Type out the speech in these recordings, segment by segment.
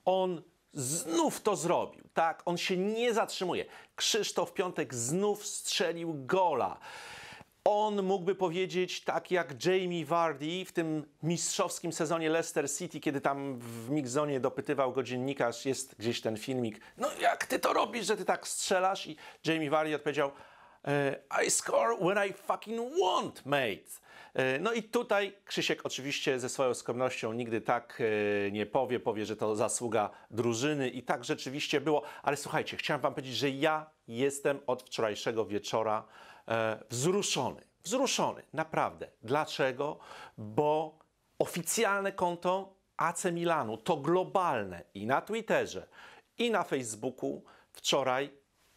On znów to zrobił, tak? On się nie zatrzymuje. Krzysztof Piątek znów strzelił gola. On mógłby powiedzieć tak jak Jamie Vardy w tym mistrzowskim sezonie Leicester City, kiedy tam w mixzonie dopytywał go dziennikarz, jest gdzieś ten filmik, no jak ty to robisz, że ty tak strzelasz? I Jamie Vardy odpowiedział, I score when I fucking want, mate. No i tutaj Krzysiek oczywiście ze swoją skromnością nigdy tak nie powie, że to zasługa drużyny i tak rzeczywiście było. Ale słuchajcie, chciałem wam powiedzieć, że ja jestem od wczorajszego wieczora wzruszony, naprawdę. Dlaczego? Bo oficjalne konto AC Milanu, to globalne i na Twitterze, i na Facebooku wczoraj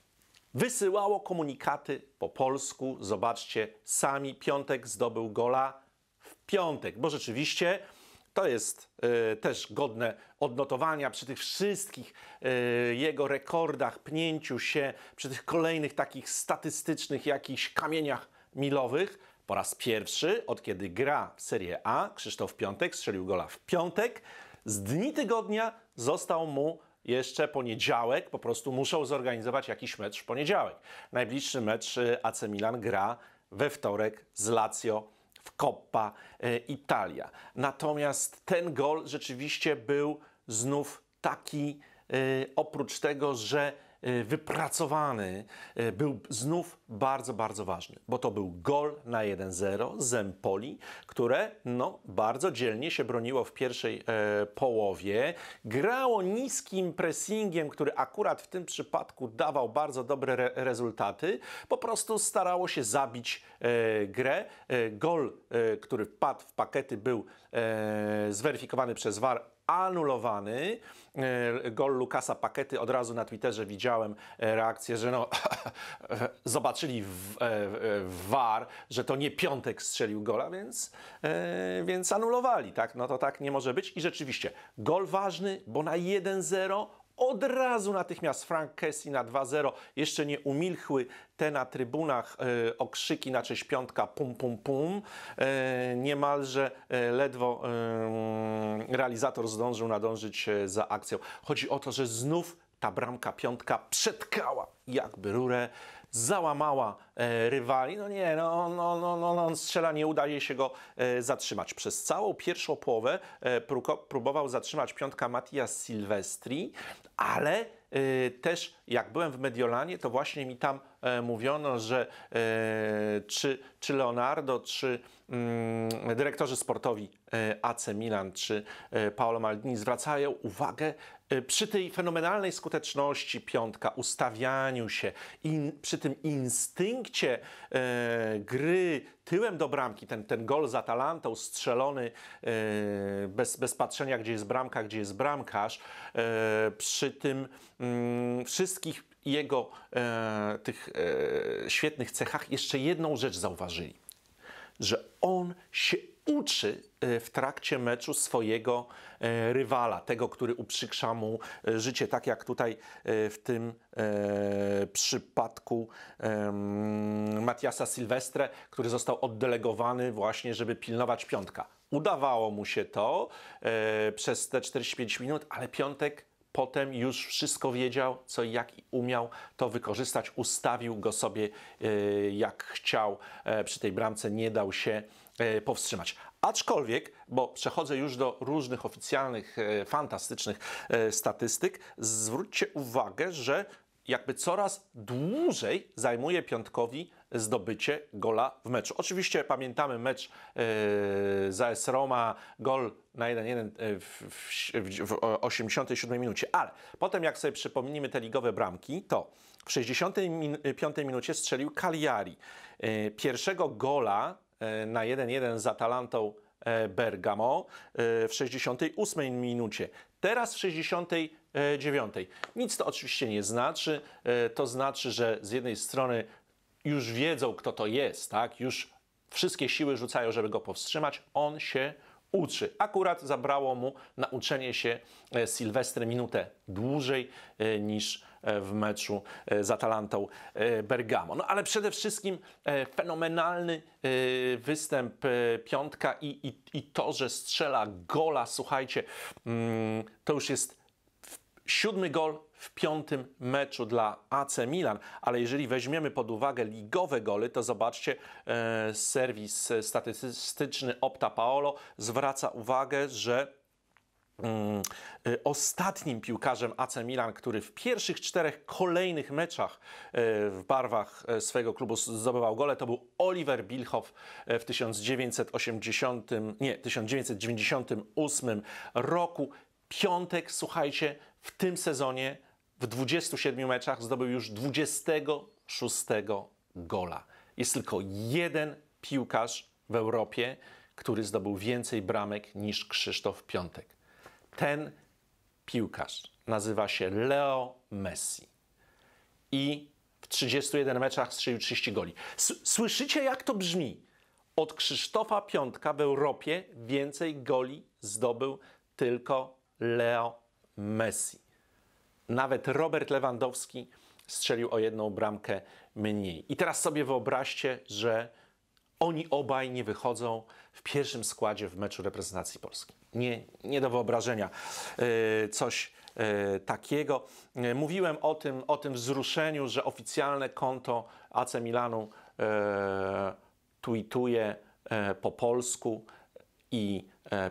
wysyłało komunikaty po polsku. Zobaczcie, sami Piątek zdobył gola w piątek, bo rzeczywiście to jest też godne odnotowania przy tych wszystkich jego rekordach, pnięciu się, przy tych kolejnych takich statystycznych jakichś kamieniach milowych. Po raz pierwszy, od kiedy gra w Serie A, Krzysztof Piątek strzelił gola w piątek. Z dni tygodnia został mu jeszcze poniedziałek, po prostu muszą zorganizować jakiś mecz w poniedziałek. Najbliższy mecz AC Milan gra we wtorek z Lazio w Coppa Italia. Natomiast ten gol rzeczywiście był znów taki, oprócz tego, że wypracowany, był znów bardzo, bardzo ważny, bo to był gol na 1-0 z Empoli, które no, bardzo dzielnie się broniło w pierwszej połowie. Grało niskim pressingiem, który akurat w tym przypadku dawał bardzo dobre rezultaty. Po prostu starało się zabić grę. Gol, który wpadł w pakety, był zweryfikowany przez VAR, anulowany. Gol Lukasa Pakety, od razu na Twitterze widziałem reakcję, że no, zobaczyli w VAR, że to nie Piątek strzelił gola, więc anulowali, tak? No to tak nie może być. I rzeczywiście, gol ważny, bo na 1-0 od razu natychmiast Frank Kessie na 2-0. Jeszcze nie umilchły te na trybunach okrzyki na cześć Piątka, pum, pum, pum. Niemalże ledwo realizator zdążył nadążyć za akcją. Chodzi o to, że znów ta bramka Piątka przetkała jakby rurę, załamała rywali. No nie, on strzela, nie udaje się go zatrzymać. Przez całą pierwszą połowę próbował zatrzymać Piątka Mattias Silvestri, ale też jak byłem w Mediolanie, to właśnie mi tam mówiono, że czy Leonardo, czy dyrektorzy sportowi AC Milan, czy Paolo Maldini zwracają uwagę przy tej fenomenalnej skuteczności Piątka, ustawianiu się i przy tym instynkcie gry tyłem do bramki, ten gol z Atalantą strzelony bez patrzenia, gdzie jest bramka, gdzie jest bramkarz, przy tym wszystkich jego tych świetnych cechach jeszcze jedną rzecz zauważyli, że on się uczy w trakcie meczu swojego rywala, tego, który uprzykrza mu życie, tak jak tutaj w tym przypadku Mattiasa Silvestre, który został oddelegowany właśnie, żeby pilnować Piątka. Udawało mu się to przez te 45 minut, ale Piątek potem już wszystko wiedział, co i jak umiał to wykorzystać. Ustawił go sobie jak chciał. Przy tej bramce nie dał się powstrzymać. Aczkolwiek, bo przechodzę już do różnych oficjalnych, fantastycznych statystyk, zwróćcie uwagę, że jakby coraz dłużej zajmuje Piątkowi zdobycie gola w meczu. Oczywiście pamiętamy mecz z AS Roma, gol na 1-1 w 87 minucie, ale potem jak sobie przypomnimy te ligowe bramki, to w 65 minucie strzelił Cagliari. Pierwszego gola na 1-1 z Atalantą Bergamo w 68 minucie. Teraz w 69. Nic to oczywiście nie znaczy. To znaczy, że z jednej strony już wiedzą, kto to jest, tak? Już wszystkie siły rzucają, żeby go powstrzymać. On się uczy. Akurat zabrało mu nauczenie się Silvestre minutę dłużej niż w meczu z Atalantą Bergamo. No ale przede wszystkim fenomenalny występ Piątka i to, że strzela gola, słuchajcie, to już jest 7. gol w 5. meczu dla AC Milan, ale jeżeli weźmiemy pod uwagę ligowe gole, to zobaczcie, serwis statystyczny Opta Paolo zwraca uwagę, że ostatnim piłkarzem AC Milan, który w pierwszych 4 kolejnych meczach w barwach swojego klubu zdobywał gole, to był Oliver Bierhoff w 1998 roku. Piątek, słuchajcie, w tym sezonie w 27 meczach zdobył już 26 gola. Jest tylko jeden piłkarz w Europie, który zdobył więcej bramek niż Krzysztof Piątek. Ten piłkarz nazywa się Leo Messi i w 31 meczach strzelił 30 goli. Słyszycie, jak to brzmi? Od Krzysztofa Piątka w Europie więcej goli zdobył tylko Leo Messi. Nawet Robert Lewandowski strzelił o 1 bramkę mniej. I teraz sobie wyobraźcie, że oni obaj nie wychodzą w pierwszym składzie w meczu reprezentacji Polski. Nie do wyobrażenia coś takiego. Mówiłem o tym wzruszeniu, że oficjalne konto AC Milanu tweetuje po polsku i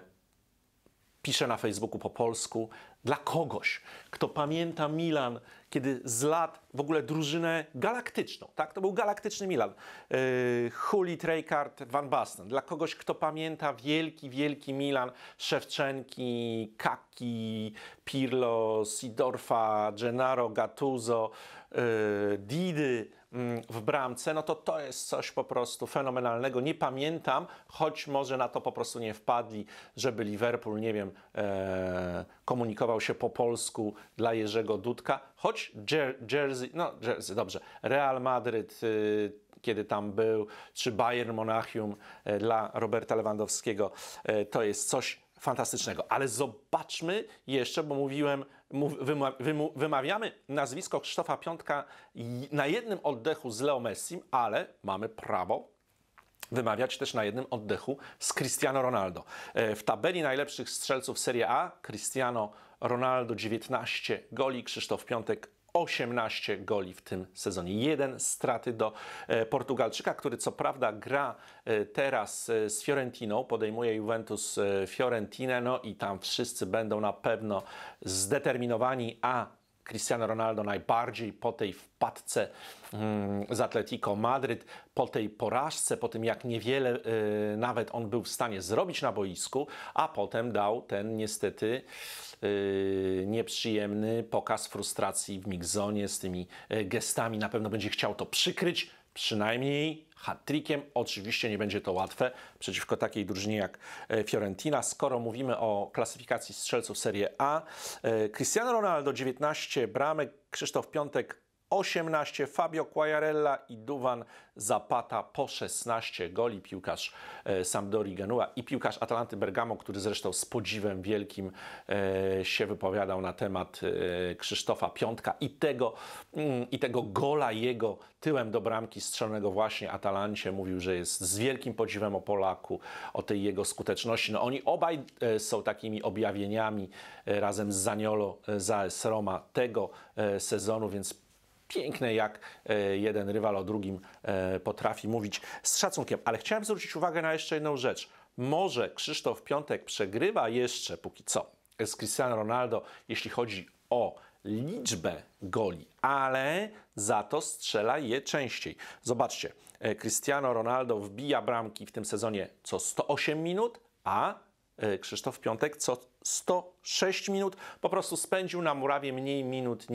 pisze na Facebooku po polsku dla kogoś, kto pamięta Milan, kiedy z lat w ogóle drużynę galaktyczną, tak? To był galaktyczny Milan. Hullit, Rijkaard, Van Basten. Dla kogoś, kto pamięta wielki, wielki Milan Szewczenki, Kaki, Pirlo, Seedorfa, Gennaro, Gattuso, Didy w bramce, no to jest coś po prostu fenomenalnego. Nie pamiętam, choć może na to po prostu nie wpadli, żeby Liverpool, nie wiem, komunikował się po polsku dla Jerzego Dudka, choć Jersey, dobrze, Real Madryt, kiedy tam był, czy Bayern Monachium dla Roberta Lewandowskiego, to jest coś fantastycznego. Ale zobaczmy jeszcze, bo mówiłem, wymawiamy nazwisko Krzysztofa Piątka na jednym oddechu z Leo Messim, ale mamy prawo wymawiać też na jednym oddechu z Cristiano Ronaldo. W tabeli najlepszych strzelców Serie A Cristiano Ronaldo 19 goli, Krzysztof Piątek 18 goli w tym sezonie. 1 straty do Portugalczyka, który co prawda gra teraz z Fiorentiną, podejmuje Juventus Fiorentinę, no i tam wszyscy będą na pewno zdeterminowani, a Cristiano Ronaldo najbardziej po tej wpadce z Atletico Madryt, po tej porażce, po tym jak niewiele nawet on był w stanie zrobić na boisku, a potem dał ten niestety nieprzyjemny pokaz frustracji w mixzonie z tymi gestami. Na pewno będzie chciał to przykryć, przynajmniej hat-trickiem. Oczywiście nie będzie to łatwe przeciwko takiej drużynie jak Fiorentina. Skoro mówimy o klasyfikacji strzelców Serie A, Cristiano Ronaldo 19 bramek, Krzysztof Piątek 18, Fabio Quagliarella i Duvan Zapata po 16 goli, piłkarz Sampdorii Genua i piłkarz Atalanty Bergamo, który zresztą z podziwem wielkim się wypowiadał na temat Krzysztofa Piątka i tego gola jego tyłem do bramki strzelonego właśnie Atalancie. Mówił, że jest z wielkim podziwem o Polaku, o tej jego skuteczności. No oni obaj są takimi objawieniami razem z Zaniolo z AS Roma tego sezonu, więc piękne, jak jeden rywal o drugim potrafi mówić z szacunkiem. Ale chciałem zwrócić uwagę na jeszcze jedną rzecz. Może Krzysztof Piątek przegrywa jeszcze póki co z Cristiano Ronaldo, jeśli chodzi o liczbę goli, ale za to strzela je częściej. Zobaczcie, Cristiano Ronaldo wbija bramki w tym sezonie co 108 minut, a Krzysztof Piątek co 106 minut. Po prostu spędził na murawie mniej minut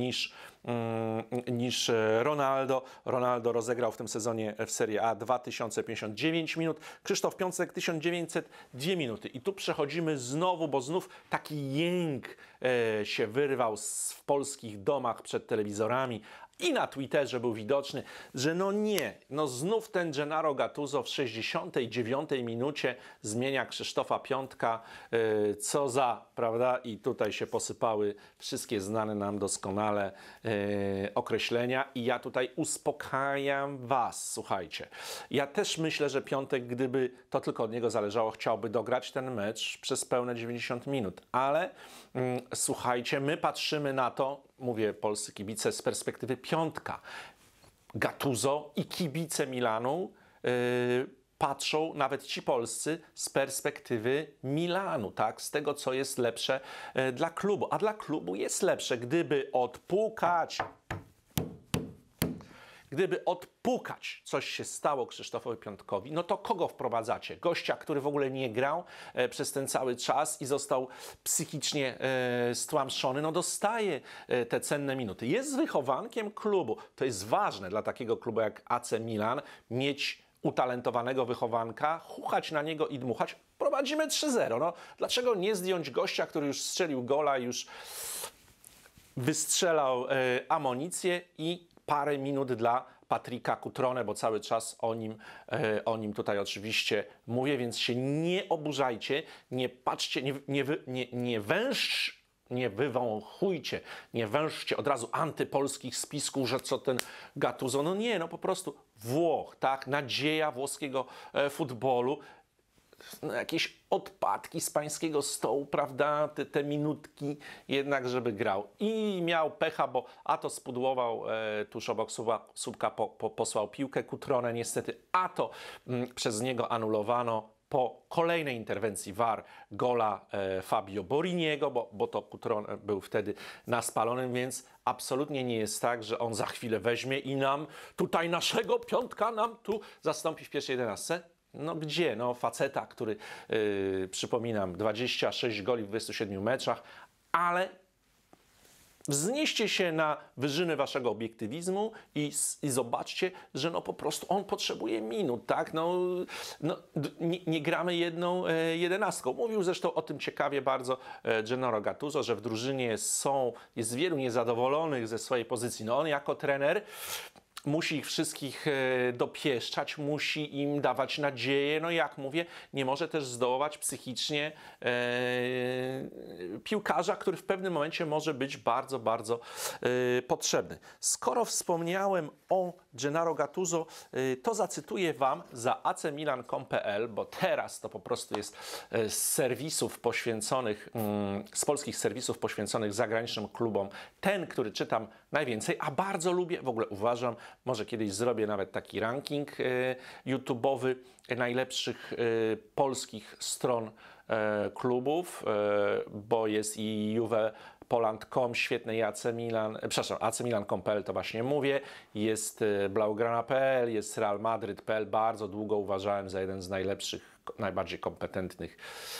niż Ronaldo. Ronaldo rozegrał w tym sezonie w Serie A 2059 minut. Krzysztof Piątek 1902 minuty. I tu przechodzimy znowu, bo znów taki jęk się wyrwał w polskich domach przed telewizorami. i na Twitterze był widoczny, że no nie, no znów ten Gennaro Gattuso w 69 minucie zmienia Krzysztofa Piątka, co za, prawda? I tutaj się posypały wszystkie znane nam doskonale określenia i ja tutaj uspokajam was, słuchajcie. Ja też myślę, że Piątek, gdyby to tylko od niego zależało, chciałby dograć ten mecz przez pełne 90 minut, ale słuchajcie, my patrzymy na to, mówię polscy kibice, z perspektywy Piątka. Gattuso i kibice Milanu patrzą, nawet ci polscy, z perspektywy Milanu, tak? Z tego, co jest lepsze dla klubu. A dla klubu jest lepsze, Gdyby odpukać coś się stało Krzysztofowi Piątkowi, no to kogo wprowadzacie? Gościa, który w ogóle nie grał przez ten cały czas i został psychicznie stłamszony, no dostaje te cenne minuty. Jest wychowankiem klubu. To jest ważne dla takiego klubu jak AC Milan, mieć utalentowanego wychowanka, chuchać na niego i dmuchać. Prowadzimy 3-0. No, dlaczego nie zdjąć gościa, który już strzelił gola, już wystrzelał amunicję i parę minut dla Patricka Cutrone, bo cały czas o nim tutaj oczywiście mówię, więc się nie oburzajcie, nie patrzcie, nie wywąchujcie, nie wężcie od razu antypolskich spisków, że co ten Gattuso. No nie, no po prostu Włoch, tak? Nadzieja włoskiego futbolu. No, jakieś odpadki z pańskiego stołu, prawda, te minutki jednak, żeby grał. I miał pecha, bo a to spudłował tuż obok słupka, posłał piłkę Cutrone niestety, a to przez niego anulowano po kolejnej interwencji VAR gola Fabio Boriniego, bo to Cutrone był wtedy na spalonym, więc absolutnie nie jest tak, że on za chwilę weźmie i nam tutaj naszego Piątka nam tu zastąpi w pierwszej 11. No gdzie? No faceta, który, przypominam, 26 goli w 27 meczach, ale wznieście się na wyżyny waszego obiektywizmu i zobaczcie, że no po prostu on potrzebuje minut, tak? Nie gramy jedną 11. Mówił zresztą o tym ciekawie bardzo Gennaro Gattuso, że w drużynie jest wielu niezadowolonych ze swojej pozycji. No on jako trener musi ich wszystkich dopieszczać, musi im dawać nadzieję. No jak mówię, nie może też zdołować psychicznie piłkarza, który w pewnym momencie może być bardzo, bardzo potrzebny. Skoro wspomniałem o Gennaro Gattuso, to zacytuję wam za acmilan.com.pl, bo teraz to po prostu jest z polskich serwisów poświęconych zagranicznym klubom, ten, który czytam najwięcej, a bardzo lubię, w ogóle uważam, może kiedyś zrobię nawet taki ranking YouTube'owy najlepszych polskich stron klubów, bo jest i juvepoland.com, świetny i acmilan.com.pl, to właśnie mówię, jest blaugrana.pl, jest Real Madrid.pl, bardzo długo uważałem za jeden z najlepszych, najbardziej kompetentnych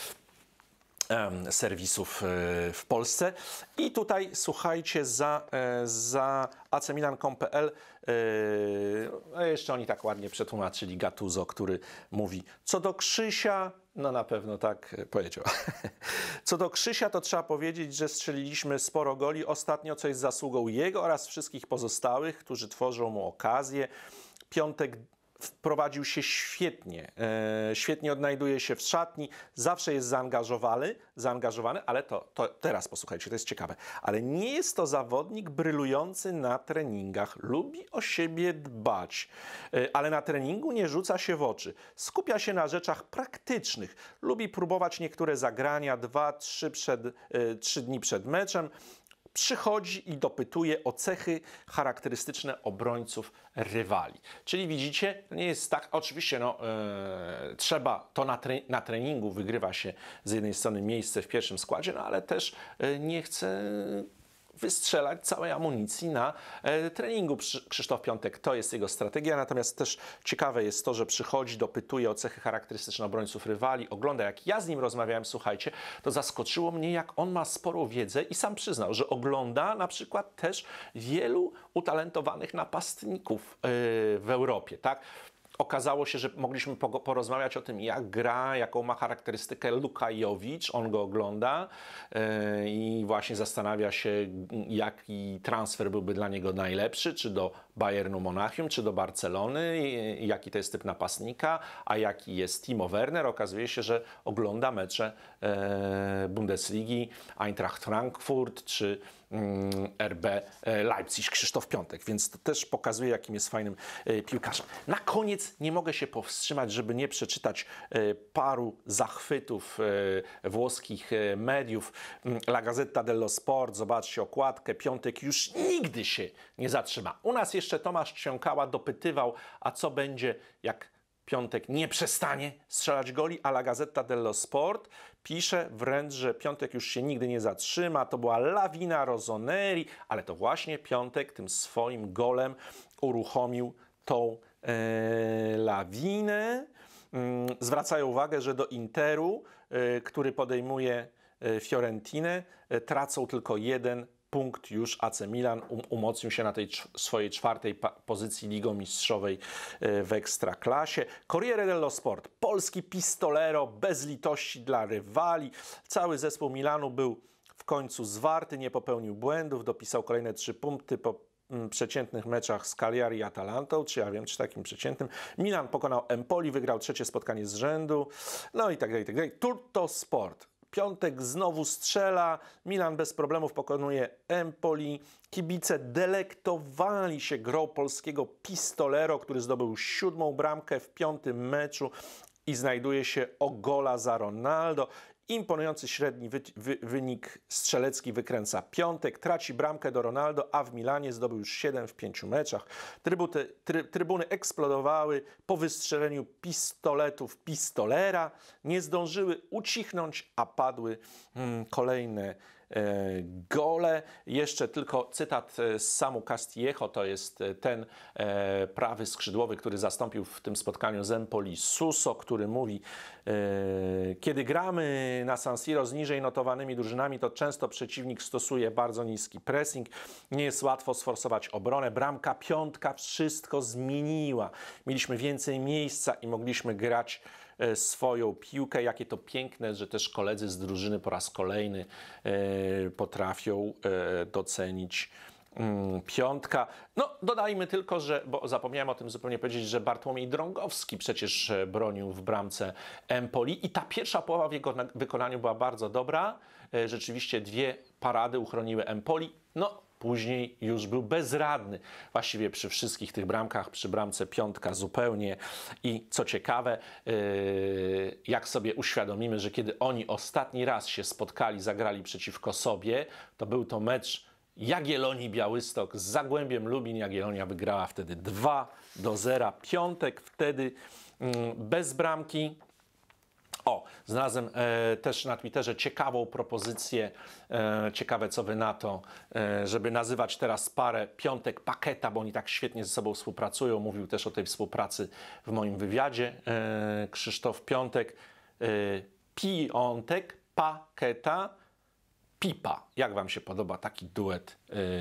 serwisów w Polsce. I tutaj słuchajcie, za acmilan.com.pl jeszcze oni tak ładnie przetłumaczyli Gattuso, który mówi: co do Krzysia, no na pewno tak powiedział. Co do Krzysia, to trzeba powiedzieć, że strzeliliśmy sporo goli ostatnio, co jest zasługą jego oraz wszystkich pozostałych, którzy tworzą mu okazję. Piątek wprowadził się świetnie, świetnie odnajduje się w szatni, zawsze jest zaangażowany, ale to teraz posłuchajcie, to jest ciekawe, ale nie jest to zawodnik brylujący na treningach, lubi o siebie dbać, ale na treningu nie rzuca się w oczy, skupia się na rzeczach praktycznych, lubi próbować niektóre zagrania 2-3 dni przed meczem, przychodzi i dopytuje o cechy charakterystyczne obrońców rywali. Czyli widzicie, nie jest tak, oczywiście trzeba, to na treningu wygrywa się z jednej strony miejsce w pierwszym składzie, no ale też nie chce wystrzelać całej amunicji na treningu. Krzysztof Piątek, to jest jego strategia, natomiast też ciekawe jest to, że przychodzi, dopytuje o cechy charakterystyczne obrońców rywali, ogląda, jak ja z nim rozmawiałem, słuchajcie, to zaskoczyło mnie, jak on ma sporą wiedzę i sam przyznał, że ogląda na przykład też wielu utalentowanych napastników w Europie, tak? Okazało się, że mogliśmy porozmawiać o tym, jak gra, jaką ma charakterystykę Luka Jovic. On go ogląda i właśnie zastanawia się, jaki transfer byłby dla niego najlepszy, czy do Bayernu Monachium, czy do Barcelony, jaki to jest typ napastnika, a jaki jest Timo Werner. Okazuje się, że ogląda mecze Bundesligi, Eintracht Frankfurt, czy RB Leipzig, Krzysztof Piątek, więc to też pokazuje, jakim jest fajnym piłkarzem. Na koniec nie mogę się powstrzymać, żeby nie przeczytać paru zachwytów włoskich mediów. La Gazzetta dello Sport, zobaczcie okładkę, Piątek już nigdy się nie zatrzyma. U nas jeszcze Tomasz Ciąkała dopytywał, a co będzie, jak Piątek nie przestanie strzelać goli, a La Gazzetta dello Sport pisze wręcz, że Piątek już się nigdy nie zatrzyma. To była lawina Rossoneri, ale to właśnie Piątek tym swoim golem uruchomił tą lawinę. Zwracają uwagę, że do Interu, który podejmuje Fiorentinę, tracą tylko 1 punkt już AC Milan umocnił się na tej swojej 4. pozycji ligomistrzowej w Ekstraklasie. Corriere dello Sport, polski pistolero bez litości dla rywali. Cały zespół Milanu był w końcu zwarty, nie popełnił błędów, dopisał kolejne 3 punkty po przeciętnych meczach z Cagliari i Atalantą, czy ja wiem, czy takim przeciętnym. Milan pokonał Empoli, wygrał 3. spotkanie z rzędu, no i tak dalej, tak dalej. Tutto Sport. Piątek znowu strzela, Milan bez problemów pokonuje Empoli. Kibice delektowali się grą polskiego pistolero, który zdobył 7. bramkę w 5. meczu i znajduje się o gola za Ronaldo. Imponujący średni wynik strzelecki wykręca Piątek, traci bramkę do Ronaldo, a w Milanie zdobył już 7 w 5 meczach. Trybuny eksplodowały po wystrzeleniu pistoletów pistolera. Nie zdążyły ucichnąć, a padły kolejne gole. Jeszcze tylko cytat z Samu Castillejo, to jest ten prawy skrzydłowy, który zastąpił w tym spotkaniu z Empoli Suso, który mówi: kiedy gramy na San Siro z niżej notowanymi drużynami, to często przeciwnik stosuje bardzo niski pressing. Nie jest łatwo sforsować obronę. Bramka Piątka wszystko zmieniła. Mieliśmy więcej miejsca i mogliśmy grać swoją piłkę. Jakie to piękne, że też koledzy z drużyny po raz kolejny potrafią docenić Piątka. No, dodajmy tylko, że, bo zapomniałem o tym zupełnie powiedzieć, że Bartłomiej Drągowski przecież bronił w bramce Empoli i ta pierwsza połowa w jego wykonaniu była bardzo dobra. Rzeczywiście 2 parady uchroniły Empoli. No, później już był bezradny. Właściwie przy wszystkich tych bramkach, przy bramce Piątka zupełnie. I co ciekawe, jak sobie uświadomimy, że kiedy oni ostatni raz się spotkali, zagrali przeciwko sobie, to był to mecz Jagiellonii Białystok z Zagłębiem Lubin. Jagiellonia wygrała wtedy 2-0. Piątek wtedy bez bramki. O, znalazłem też na Twitterze ciekawą propozycję, ciekawe co wy na to, żeby nazywać teraz parę Piątek Paketa, bo oni tak świetnie ze sobą współpracują. Mówił też o tej współpracy w moim wywiadzie Krzysztof Piątek. Piątek, Paketa, Pipa. Jak wam się podoba taki duet?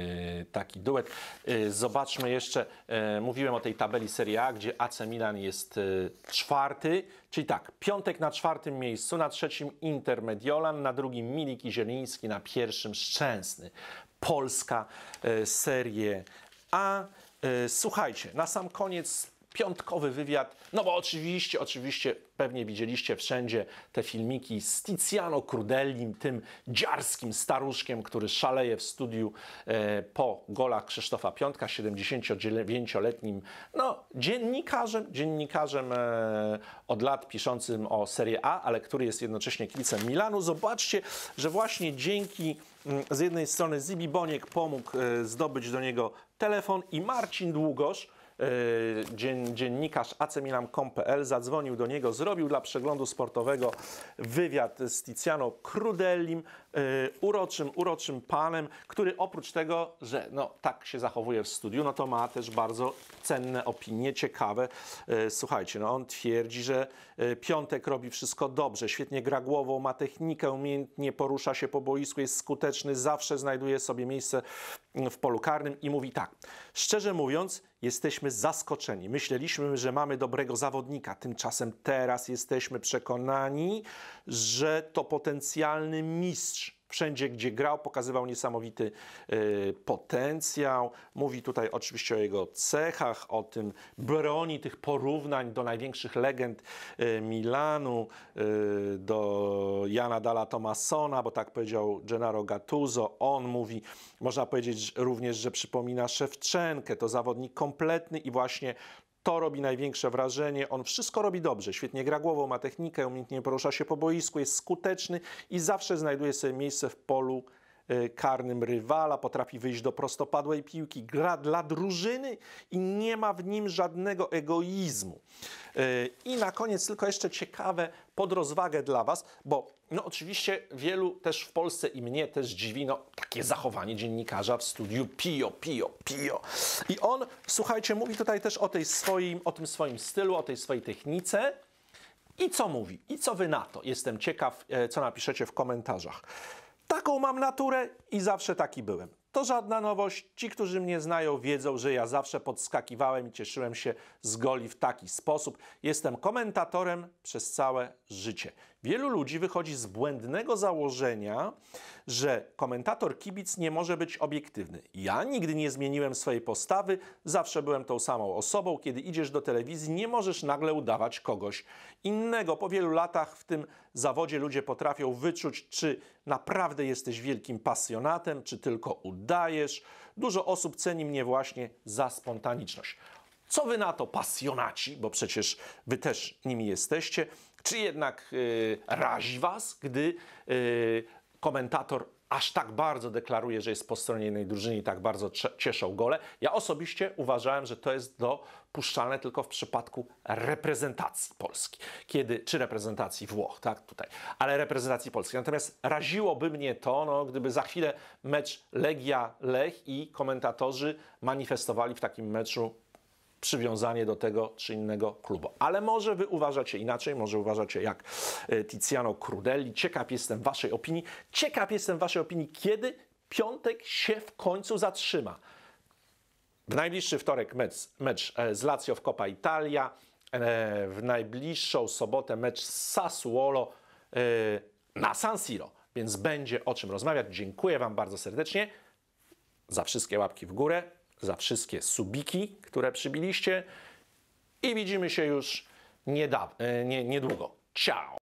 Zobaczmy jeszcze, mówiłem o tej tabeli Serie A, gdzie AC Milan jest 4. Czyli tak, Piątek na 4. miejscu, na 3. Inter Mediolan, na 2. Milik i Zieliński, na 1. Szczęsny. Polska Serie A. Słuchajcie, na sam koniec piątkowy wywiad, no bo oczywiście pewnie widzieliście wszędzie te filmiki z Tiziano Crudellim, tym dziarskim staruszkiem, który szaleje w studiu po golach Krzysztofa Piątka, 79-letnim no, dziennikarzem od lat piszącym o Serie A, ale który jest jednocześnie kibicem Milanu. Zobaczcie, że właśnie dzięki z jednej strony Zibi Boniek pomógł zdobyć do niego telefon i Marcin Długosz, dziennikarz acmilan.com.pl, zadzwonił do niego, zrobił dla przeglądu sportowego wywiad z Tiziano Crudellim. uroczym panem, który oprócz tego, że no, tak się zachowuje w studiu, no to ma też bardzo cenne opinie, ciekawe. Słuchajcie, no on twierdzi, że Piątek robi wszystko dobrze, świetnie gra głową, ma technikę, umiejętnie porusza się po boisku, jest skuteczny, zawsze znajduje sobie miejsce w polu karnym i mówi tak: szczerze mówiąc, jesteśmy zaskoczeni. Myśleliśmy, że mamy dobrego zawodnika, tymczasem teraz jesteśmy przekonani, że to potencjalny mistrz. Wszędzie, gdzie grał, pokazywał niesamowity potencjał. Mówi tutaj oczywiście o jego cechach, o tym broni tych porównań do największych legend Milanu, do Jana Dalla Tomassona, bo tak powiedział Gennaro Gattuso. On mówi, można powiedzieć również, że przypomina Szewczenkę. To zawodnik kompletny i właśnie to robi największe wrażenie. On wszystko robi dobrze. Świetnie gra głową, ma technikę, umiejętnie porusza się po boisku, jest skuteczny i zawsze znajduje sobie miejsce w polu karnym rywala, potrafi wyjść do prostopadłej piłki, gra dla drużyny i nie ma w nim żadnego egoizmu. I na koniec tylko jeszcze ciekawe pod rozwagę dla Was, bo no oczywiście wielu też w Polsce i mnie też dziwi takie zachowanie dziennikarza w studiu Pio. I on, słuchajcie, mówi tutaj też o tym swoim stylu, o tej swojej technice. I co mówi? I co Wy na to? Jestem ciekaw, co napiszecie w komentarzach. Taką mam naturę i zawsze taki byłem. To żadna nowość. Ci, którzy mnie znają, wiedzą, że ja zawsze podskakiwałem i cieszyłem się z goli w taki sposób. Jestem komentatorem przez całe życie. Wielu ludzi wychodzi z błędnego założenia, że komentator kibic nie może być obiektywny. Ja nigdy nie zmieniłem swojej postawy, zawsze byłem tą samą osobą. Kiedy idziesz do telewizji, nie możesz nagle udawać kogoś innego. Po wielu latach w tym zawodzie ludzie potrafią wyczuć, czy naprawdę jesteś wielkim pasjonatem, czy tylko udajesz. Dużo osób ceni mnie właśnie za spontaniczność. Co Wy na to, pasjonaci, bo przecież Wy też nimi jesteście? Czy jednak razi Was, gdy komentator aż tak bardzo deklaruje, że jest po stronie jednej drużyny i tak bardzo cieszą gole? Ja osobiście uważałem, że to jest dopuszczalne tylko w przypadku reprezentacji Polski, czy reprezentacji Włoch, tak, tutaj, ale reprezentacji Polski. Natomiast raziłoby mnie to, gdyby za chwilę mecz Legia-Lech i komentatorzy manifestowali w takim meczu przywiązanie do tego czy innego klubu. Ale może Wy uważacie inaczej, może uważacie jak Tiziano Crudelli. Ciekaw jestem Waszej opinii. Ciekaw jestem Waszej opinii, kiedy Piątek się w końcu zatrzyma. W najbliższy wtorek mecz z Lazio w Coppa Italia. W najbliższą sobotę mecz z Sassuolo na San Siro. Więc będzie o czym rozmawiać. Dziękuję Wam bardzo serdecznie za wszystkie łapki w górę, za wszystkie subiki, które przybiliście i widzimy się już niedługo. Ciao!